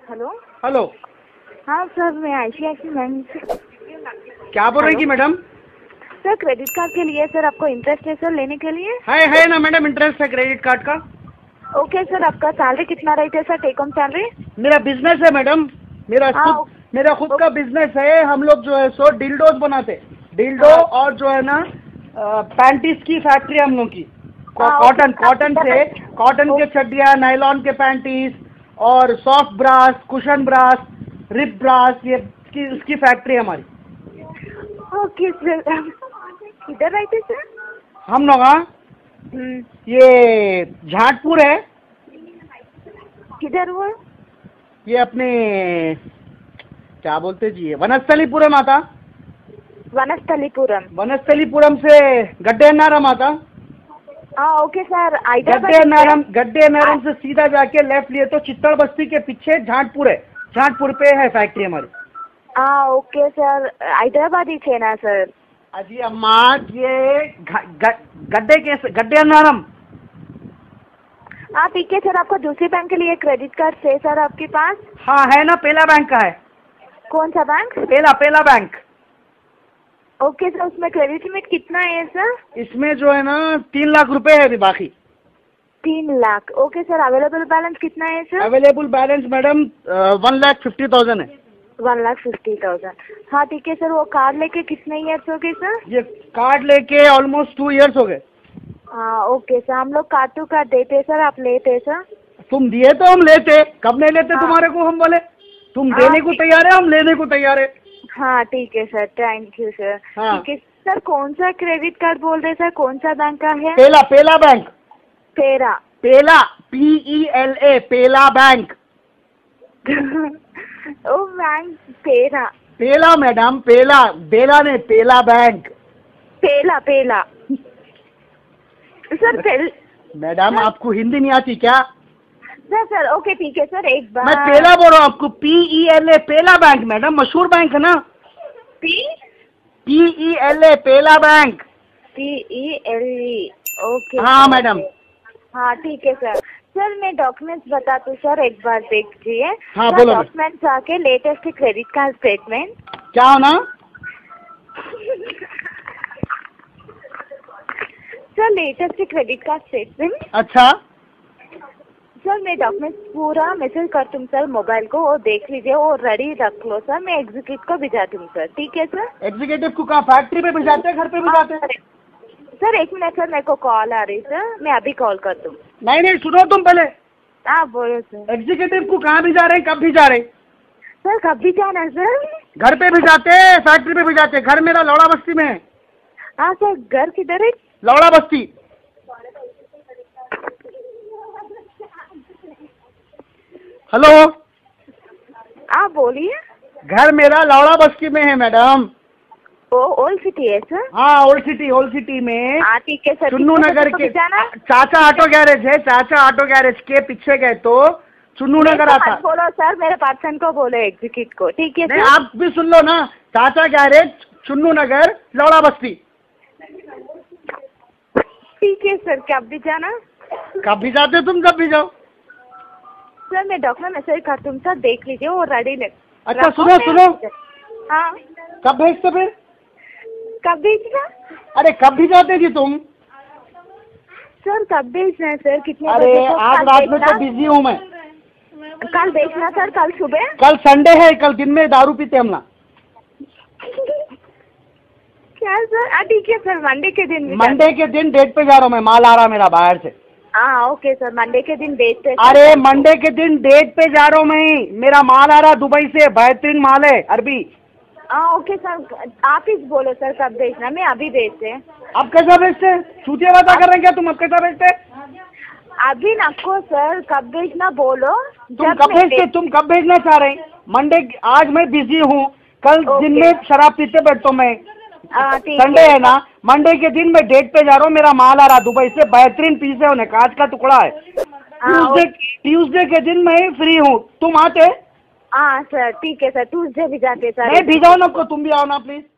Hello. Hello. हाँ sir, मैं ICICI bank से। क्या बोल रही थी मैडम? सर क्रेडिट कार्ड के लिए सर आपको इंटरेस्ट है सर लेने के लिए? है ना मैडम, इंटरेस्ट है क्रेडिट कार्ड का। ओके सर, आपका सैलरी कितना रहता है सर, टेक होम सैलरी? मेरा बिजनेस है मैडम, मेरा खुद का बिजनेस है। हम लोग जो है सो डिल्डोज बनाते, डिल्डो और जो है ना पैंटीज की फैक्ट्री हम लोग की। कॉटन के चड्डियाँ, नायलॉन के पैंटीज और soft bras, cushion bras, rip bras, ये इसकी फैक्ट्री है हमारी। ओके सर, किधर रहते सर? हम लोग ये झाटपुर है। किधर हुआ? ये अपने क्या बोलते जी, वनस्थलीपुरम आता। वनस्थलीपुरम से गड्डेनारम आता। Okay sir. गड्डेनारम से सीधा जाके लेफ्ट लिए तो चित्तड़ बस्ती के पीछे झाटपुर है। झाटपुर पे है फैक्ट्री हमारी। ओके सर, हैदराबाद ही है ना सर? अजी अम्मा, ये गड्डेनारम। ठीक है सर, आपको दूसरे बैंक के लिए क्रेडिट कार्ड है सर आपके पास? हाँ है ना, पेला बैंक का है। कौन सा बैंक? पेला बैंक। ओके सर, उसमें क्रेडिट लिमिट कितना है सर? इसमें जो है ना 3 लाख रुपए है अभी बाकी। 3 lakh. Okay sir, available balance कितना है सर? अवेलेबल बैलेंस मैडम 1,50,000 है। 1,50,000। हाँ ठीक है सर, वो कार्ड लेके कितने ईयर्स हो गए सर? ये कार्ड लेके ऑलमोस्ट 2 ईयर्स हो गए। ओके सर, हम लोग कार्ड टू कार्ड देते हैं सर, आप लेते सर? तुम दिए तो हम लेते, कब नहीं लेते तुम्हारे को हम बोले? तुम देने को तैयार है, हम लेने को तैयार है। हाँ ठीक है सर, थैंक यू सर। ठीक है सर, कौन सा क्रेडिट कार्ड बोल रहे सर, कौन सा बैंक का है? पेला बैंक। पेला PELA, पेला बैंक। ओ बैंक पेला मैडम, बेला ने पेला बैंक। पेला सर। मैडम आपको हिंदी नहीं आती क्या? सर ओके ठीक है सर, एक बार मैं पेला बोल रहा हूँ आपको, PELA पेला बैंक मैडम, मशहूर बैंक है ना। PELA पेला बैंक। PELE। ओके हाँ मैडम। हाँ ठीक है सर। सर मैं डॉक्यूमेंट्स बताती हूँ सर, एक बार देखिए। हाँ बोलो। डॉक्यूमेंट्स आके लेटेस्ट क्रेडिट कार्ड स्टेटमेंट। क्या होना? Sir latest credit card statement. अच्छा सर मैं डॉक्यूमेंट्स पूरा मैसेज कर दूँ सर मोबाइल को, वो देख लीजिए, वो रेडी रख लो सर, मैं एग्जीक्यूटिव को भिजा दूँ सर। ठीक है सर? एग्जीक्यूटिव को कहाँ, फैक्ट्री पे भिजाते हैं, घर पे भिजाते हैं? सर एक मिनट सर, मेरे को कॉल आ रही सर, मैं अभी कॉल कर दूँ। नहीं सुनो तुम पहले। बोलो सर। एग्जीक्यूटिव को कहाँ भिजा रहे हैं, कब भिजा रहे? सर कब भी जाना सर? घर पे भिजाते, फैक्ट्री पे भिजाते। घर मेरा लौड़ा बस्ती में है। सर घर किधर है? लौड़ा बस्ती। हेलो। बोलिए। घर मेरा लौड़ा बस्ती में है मैडम। ओल्ड सिटी है सर? हाँ ओल्ड सिटी में। ठीक है सर। चुन्नू नगर के चाचा ऑटो गैरेज है, चाचा ऑटो गैरेज के पीछे गए तो चुन्नू नगर आता। बोलो सर, मेरे पर्सन को बोलो, एग्जीक्यूटिव को। ठीक है सर? आप भी सुन लो ना, चाचा गैरेज, चुन्नू नगर, लौड़ा बस्ती। ठीक है सर, कब भी जाना? कब भी जाते तुम, कब भी जाओ सर। मैं डॉक्यूमेंट मैसेज कर दूँ सर, देख लीजिए, वो रेडी ले। अच्छा सुनो। हाँ कब भेजते फिर? कब भेजना? अरे कब भी जाते जी तुम? सर कब भेजना है सर, कितने अरे बजे? आज रात में तो बिजी हूँ मैं। कल भेजना सर, कल सुबह? कल संडे है, कल दिन में दारू पीते हम ना। क्या सर? ठीक है सर, मंडे के दिन डेट पे जा रहा हूँ मैं, माल आ रहा मेरा बाहर से। ओके सर, मंडे के दिन डेट पे। अरे मंडे के दिन डेट पे जा रहा हूँ मैं, मेरा माल आ रहा दुबई से, बेहतरीन माल है अरबी। ओके सर, आप ही बोलो सर कब भेजना, मैं अभी भेजते। अब कैसा भेजते? चूतिया बात कर रहे हैं क्या तुम? अब कैसा भेजते? अभी नको सर, कब भेजना बोलो। तुम कब भेजना चाह रहे हैं? मंडे। आज मैं बिजी हूँ, कल दिन में शराब पीते बैठता हूँ मैं। संडे है ना, मंडे के दिन मैं डेट पे जा रहा हूँ, मेरा माल आ रहा दुबई से, बेहतरीन पीस है, उन्हें कांच का टुकड़ा है। ट्यूसडे के दिन मैं फ्री हूँ, तुम आते? सर ठीक है सर, ट्यूसडे भी जाते सर। नहीं भिजाओ ना, तुम भी आओ ना प्लीज।